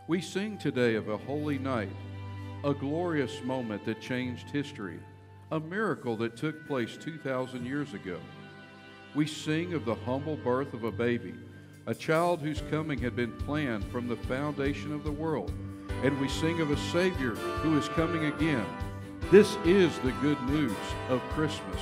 We sing today of a holy night, a glorious moment that changed history, a miracle that took place 2,000 years ago. We sing of the humble birth of a baby, a child whose coming had been planned from the foundation of the world. And we sing of a Savior who is coming again. This is the good news of Christmas.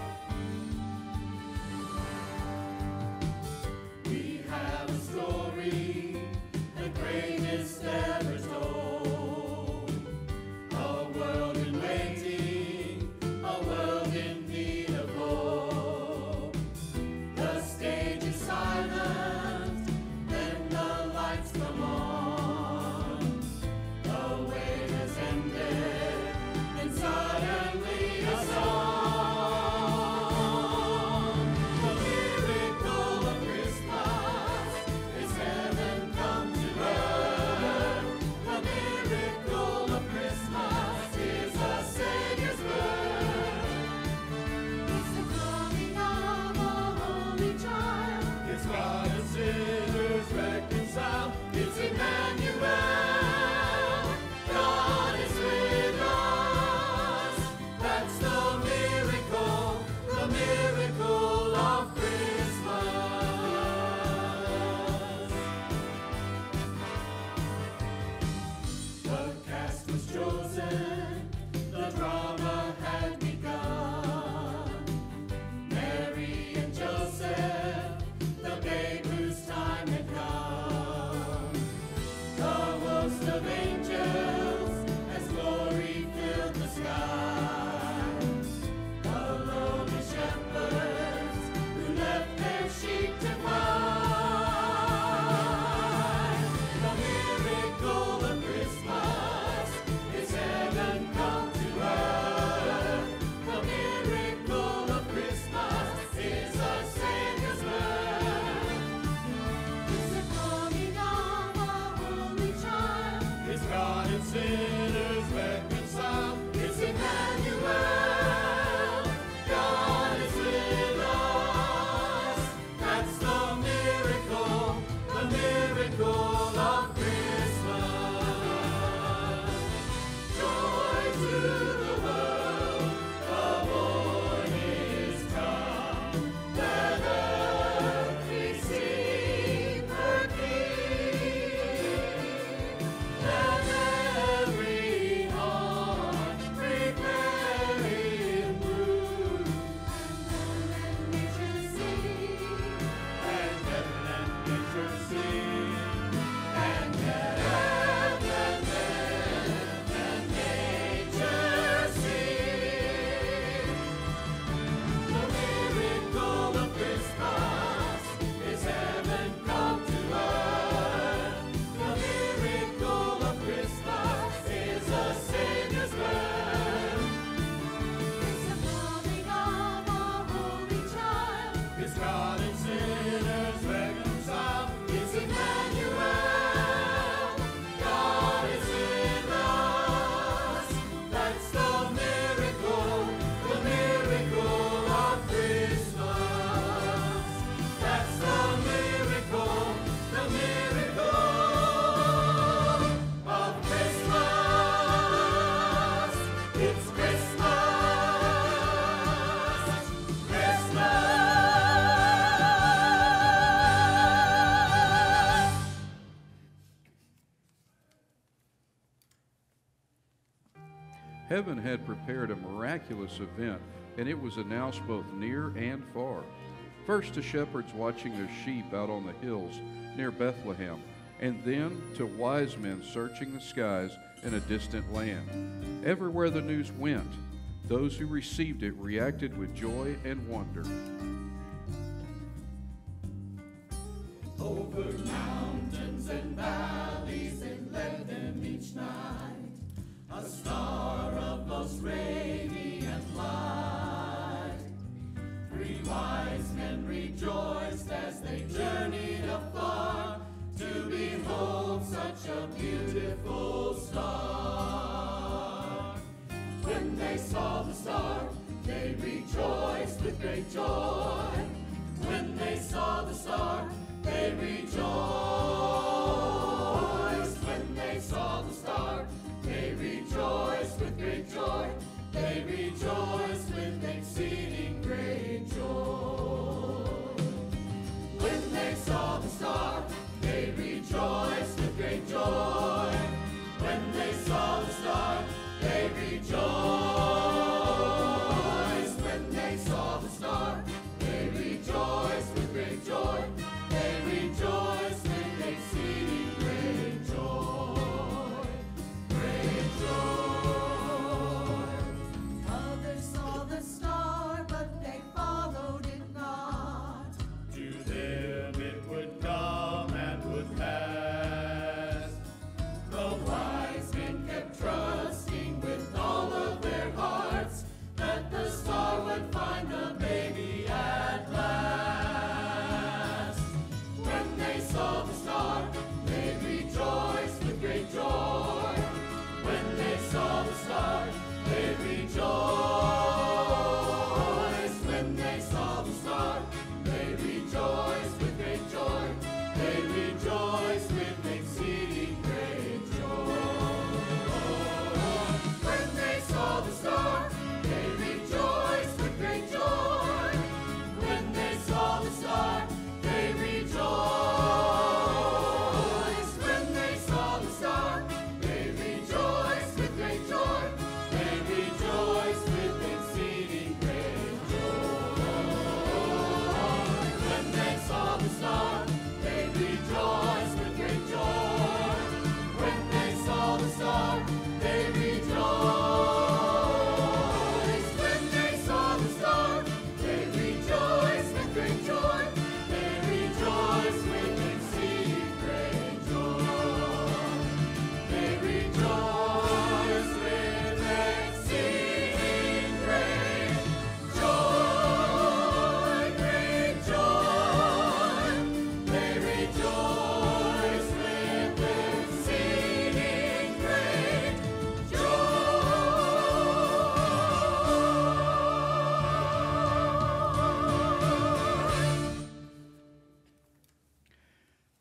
We have a story, the greatest ever told. A world in waiting, a world in need of hope. The stage is silent, then the lights come on. The wait has ended, and suddenly a song. The miracle of Christmas is heaven come to earth. The miracle of Christmas is a Savior's birth. It's the coming of a holy child. It's God and sinners reconciled. It's Emmanuel. God is with us. That's the miracle of Christmas. The cast was chosen, the drama had begun. Mary and Joseph, the babe whose time had come. The host of angels as glory filled the sky. The lowly shepherds who left their sheep to find. The miracle of Christmas is heaven come to earth. The miracle of Christmas is a Savior's birth. It's the coming of a holy child. It's God and sinners reconciled. It's Emmanuel. God is with us. That's the miracle of Christmas. Joy to the world, the Lord is come. Let earth receive her King. Let every heart prepare Him room. And nature sing. And heaven and nature sing. And heaven and nature sing. The miracle of Christmas is heaven come to earth. The miracle of Christmas is a Savior's birth. It's the coming of a holy child. It's God and sinners reconciled. It's Emmanuel. God is with us. That's the miracle of Christmas. That's the miracle of Christmas. It's Christmas. Heaven had prepared a miraculous event, and it was announced both near and far. First to shepherds watching their sheep out on the hills near Bethlehem, and then to wise men searching the skies in a distant land. Everywhere the news went, those who received it reacted with joy and wonder. Over mountains and valleys and led them each night. A star of most radiant light. Three wise men rejoiced as they journeyed afar to behold such a beautiful star. When they saw the star, they rejoiced with great joy. When they saw the star, they rejoiced. When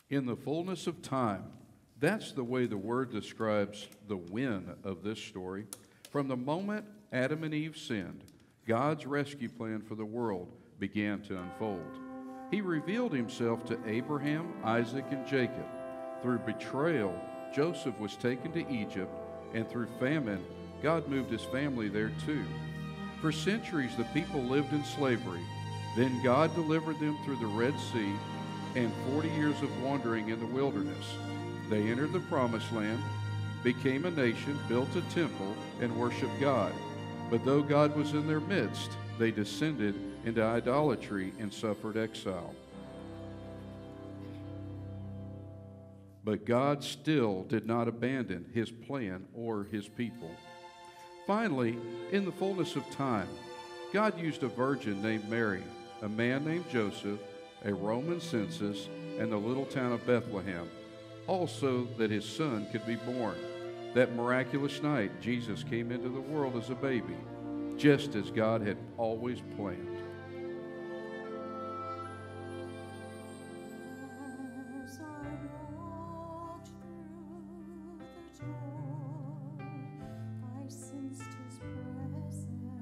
In the fullness of time, that's the way the word describes the when of this story. From the moment Adam and Eve sinned, God's rescue plan for the world began to unfold. He revealed himself to Abraham, Isaac, and Jacob. Through betrayal, Joseph was taken to Egypt, and through famine, God moved his family there too. For centuries, the people lived in slavery. Then God delivered them through the Red Sea and 40 years of wandering in the wilderness. They entered the Promised Land, became a nation, built a temple, and worshiped God. But though God was in their midst, they descended into idolatry and suffered exile. But God still did not abandon his plan or his people. Finally, in the fullness of time, God used a virgin named Mary, a man named Joseph, a Roman census, and the little town of Bethlehem, also that his son could be born. That miraculous night, Jesus came into the world as a baby, just as God had always planned. As I walked through the door, I sensed his presence,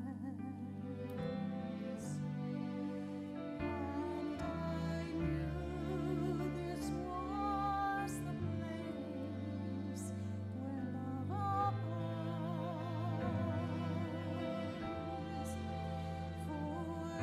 and I knew this was the place where love abides. For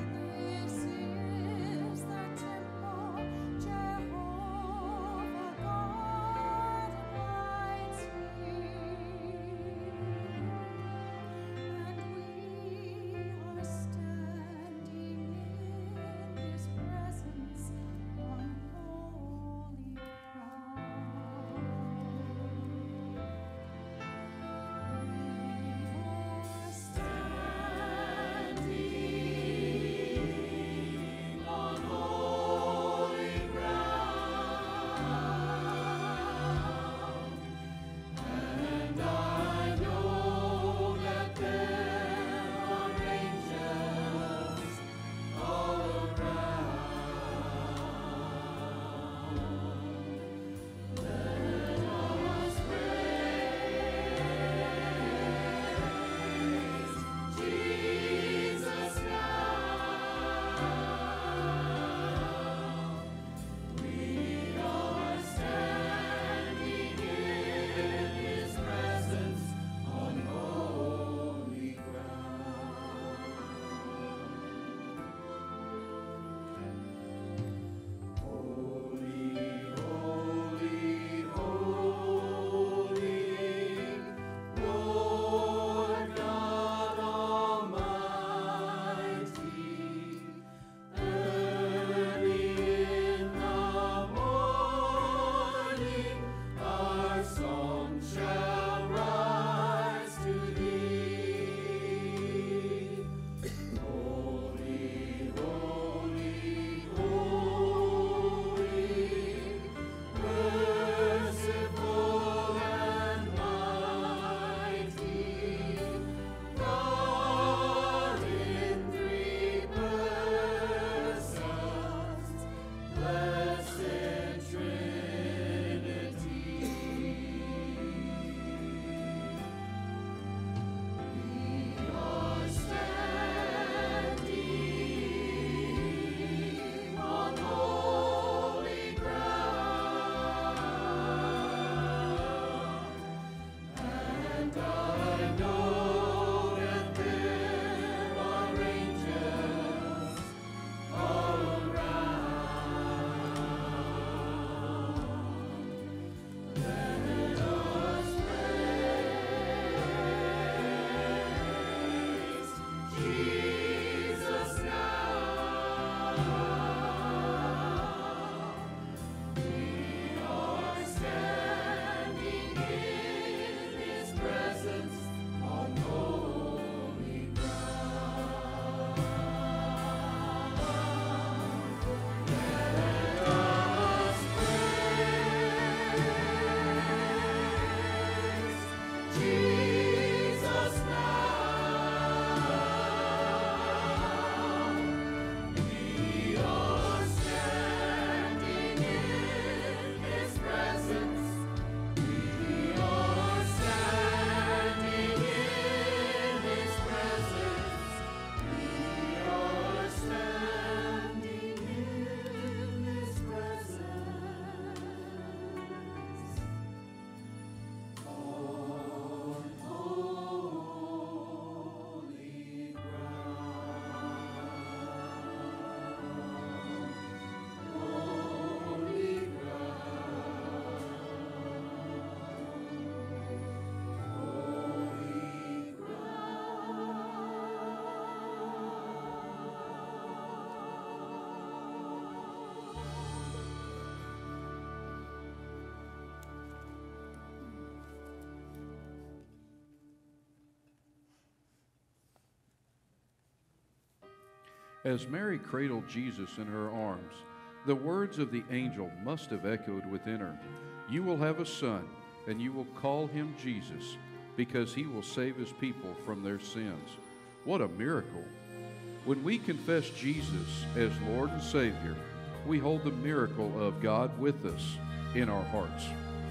As Mary cradled Jesus in her arms, the words of the angel must have echoed within her. You will have a son, and you will call him Jesus, because he will save his people from their sins. What a miracle! When we confess Jesus as Lord and Savior, we hold the miracle of God with us in our hearts.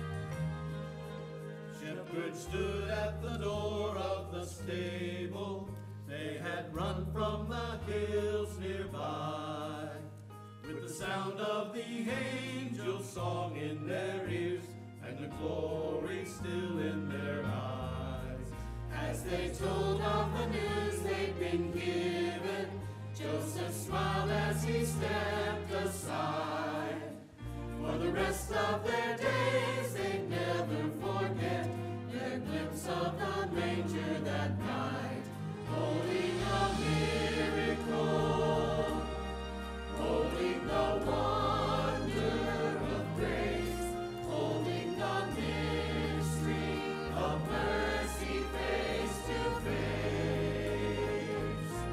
Shepherds stood at the door of the stable. They had run from the hills nearby, with the sound of the angels' song in their ears, and the glory still in their eyes. As they told of the news they'd been given, Joseph smiled as he stepped aside. For the rest of their days they'd never forget their glimpse of the manger that night, holding a miracle, holding the wonder of grace, holding the mystery of mercy face to face.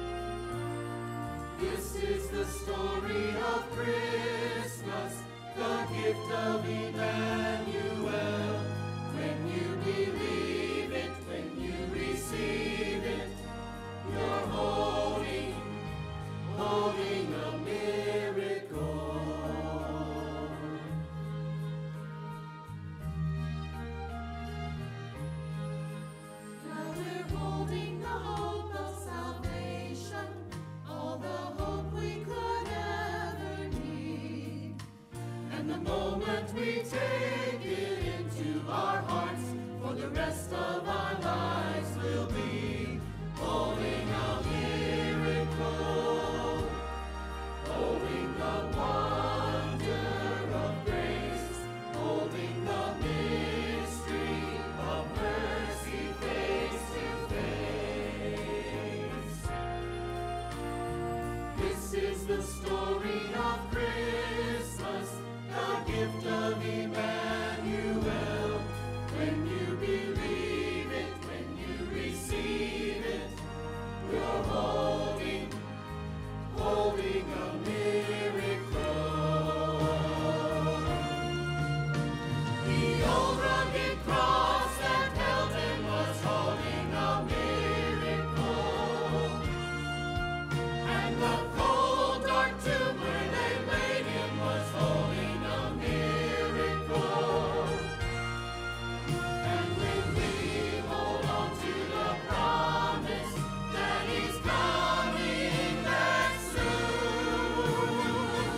This is the story of Christmas, the gift of Emmanuel. When you believe it, when you receive it, you're holding a miracle. Now we're holding the hope of salvation, all the hope we could ever need. And the moment we take it into our hearts, for the rest of our lives we'll be holding a miracle, holding the wonder of grace, holding the mystery of mercy face to face. This is the story of Christmas, the gift of Emmanuel. When you believe it, when you receive it, you're holding a miracle. The old rugged cross that held him was holding a miracle, and the cold dark tomb where they laid him was holding a miracle. And when we hold on to the promise that he's coming back soon,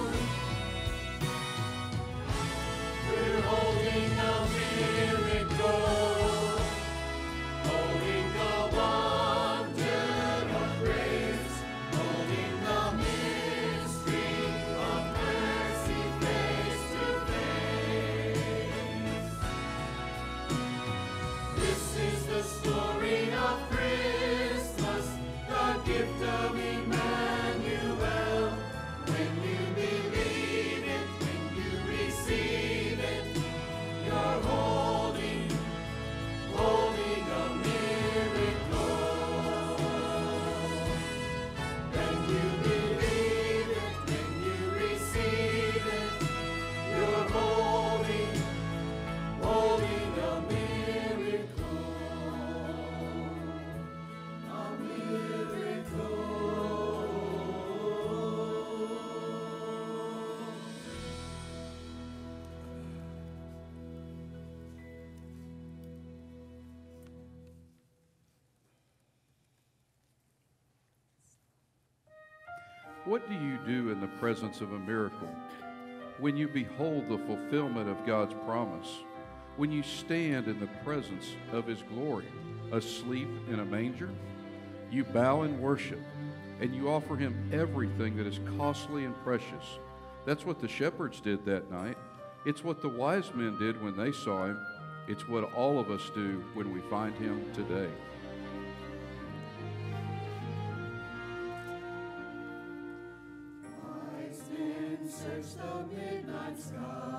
we're holding a miracle, holding the wonder of grace, holding the mystery of mercy face to face. This is the story of Christmas, the gift of Emmanuel. When you believe it, when you receive it, you're holding a miracle. When you believe it, when you receive it, you're holding a miracle. A miracle. What do you do in the presence of a miracle? When you behold the fulfillment of God's promise, when you stand in the presence of his glory, asleep in a manger, you bow in worship and you offer him everything that is costly and precious. That's what the shepherds did that night. It's what the wise men did when they saw him. It's what all of us do when we find him today. Wise men searched the midnight skies,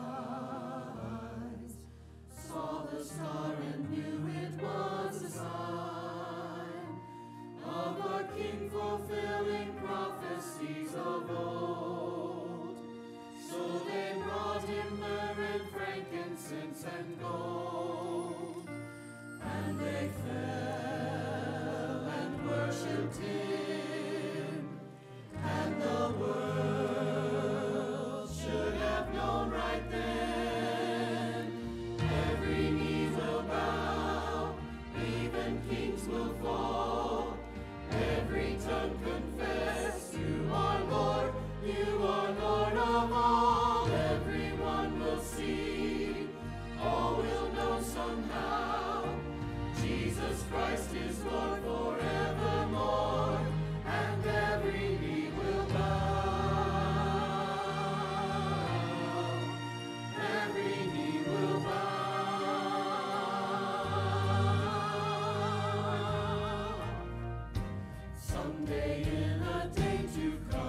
saw the star and knew it was a sign of a king fulfilling prophecy. mercies of old. So they brought him myrrh and frankincense and gold, and they fell and worshipped him, and the world should have known right then. Every knee will bow, even kings will fall, every tongue confess you are Lord, you are Lord of all. Everyone will see, all will know somehow, Jesus Christ is Lord forevermore, and every knee will bow, every knee will bow. Someday in a day to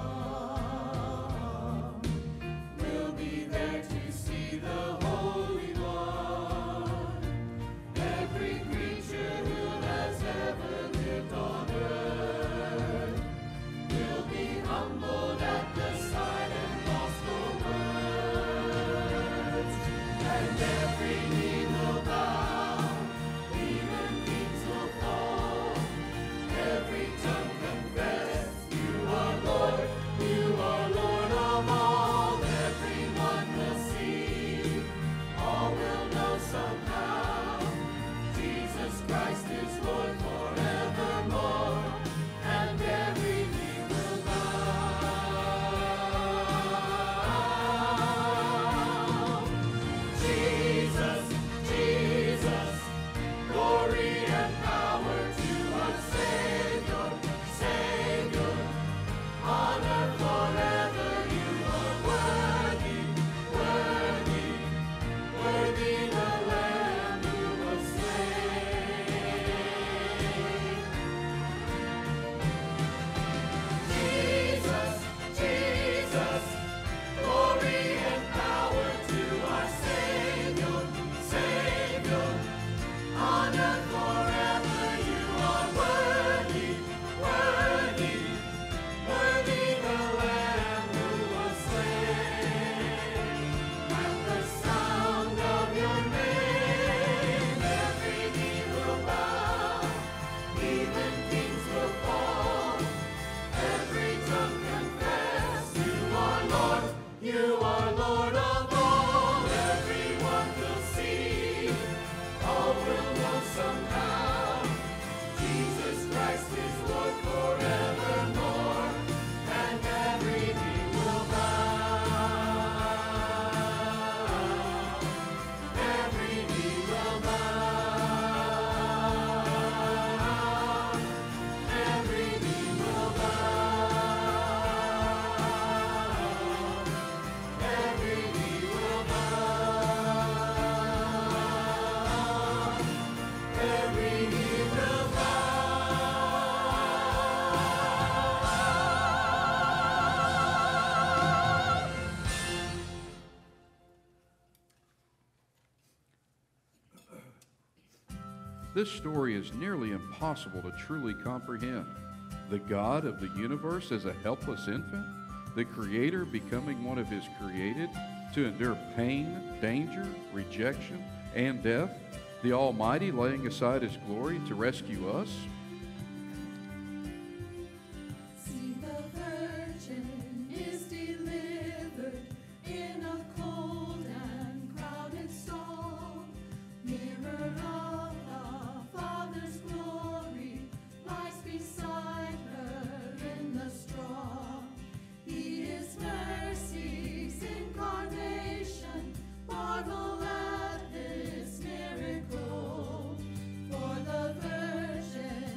come, we'll be there to see the Holy One. Every creature who has ever lived on earth will be humbled at the sight and lost for words. And every knee will bow, even kings will fall, every tongue confess you are Lord, you are Lord of all. Everyone will see, all will know somehow, Jesus Christ is Lord forevermore, and every knee will bow. Jesus, Jesus, glory and power to our Savior, Savior, honor forever. You are worthy, worthy, worthy the Lamb who was slain. Jesus, Jesus, glory and power to our Savior, Savior, honor forever. You are worthy, worthy, worthy the Lamb who was slain. At the sound of your name, every knee will bow, even kings will fall, every tongue confess you are Lord, you are Lord of all. Everyone will see, all will know somehow, Jesus Christ is Lord forevermore, and every knee will bow, every knee will bow, every knee will bow, every knee will bow, every knee will bow. This story is nearly impossible to truly comprehend. The God of the universe as a helpless infant, the Creator becoming one of His created to endure pain, danger, rejection, and death, the Almighty laying aside His glory to rescue us. See, the Virgin is delivered in a cold and crowded stall. Mirror of the Father's glory lies beside her in the straw. He is mercy's incarnation. Marvel at this miracle. For the Virgin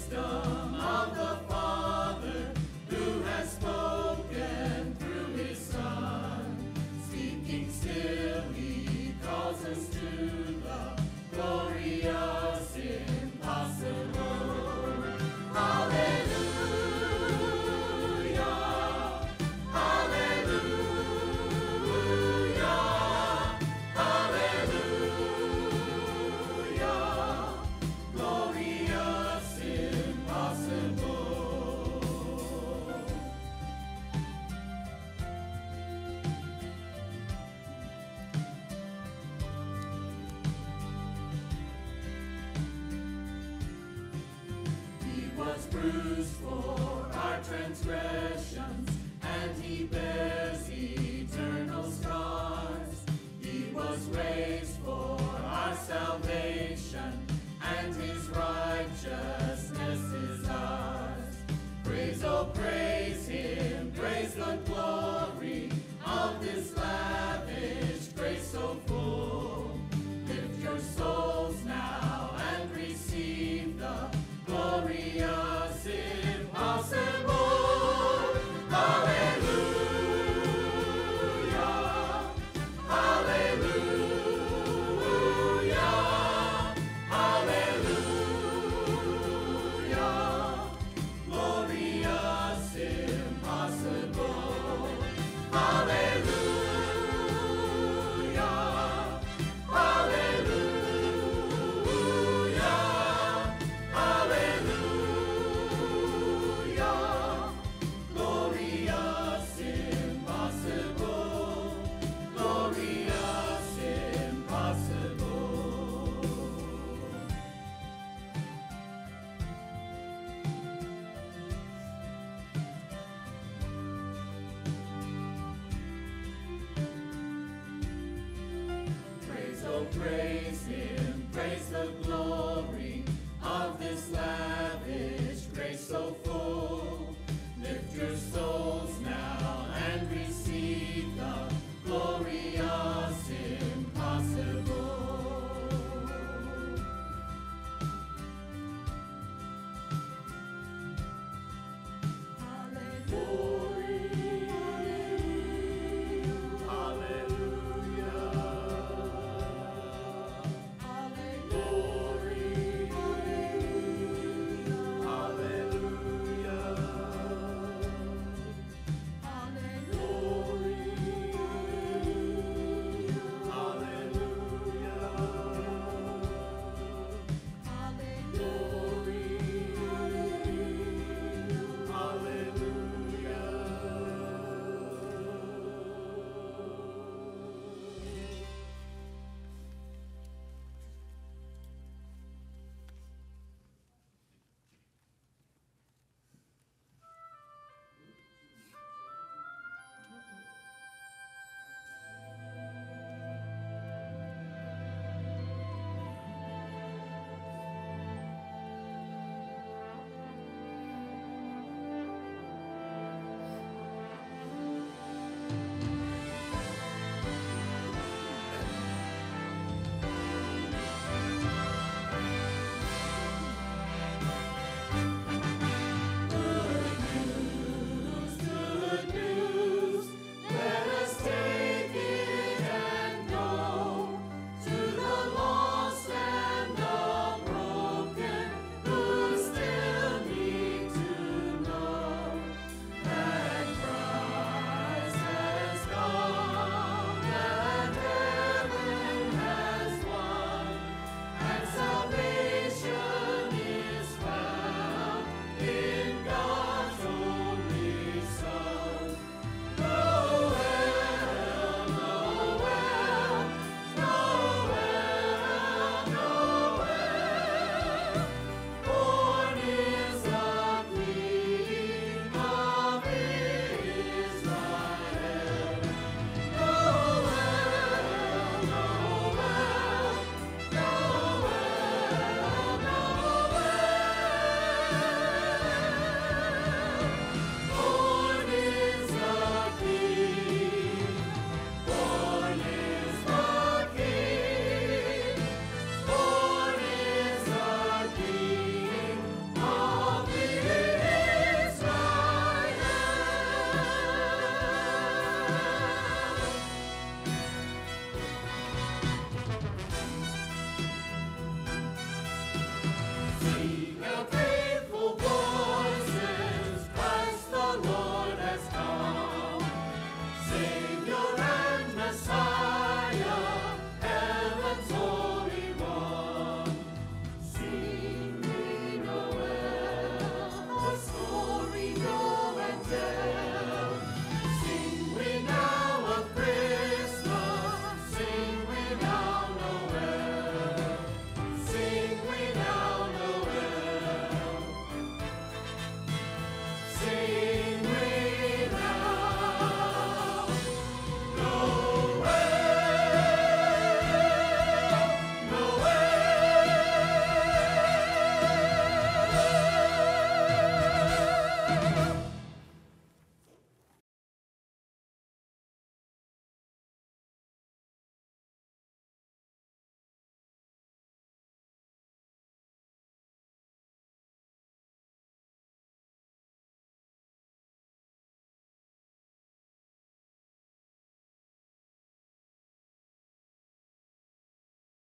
wisdom of the Father who has spoken through his Son. Speaking still, he calls us to the glorious impossible. Hallelujah, hallelujah, hallelujah, glorious impossible. He was bruised for our transgressions, and he bears eternal scars. He was raised for our salvation, and his righteousness is ours. Praise, oh praise him, praise the glory of this lavish grace so full. Lift your souls now and receive the glorious impossible. Hallelujah, hallelujah, hallelujah, glorious impossible. Hallelujah, hallelujah, hallelujah, glorious impossible, glorious impossible. Praise, oh praise him, praise the glory of this lavish grace so full. Lift your souls now and receive the glorious impossible. Salvation is found in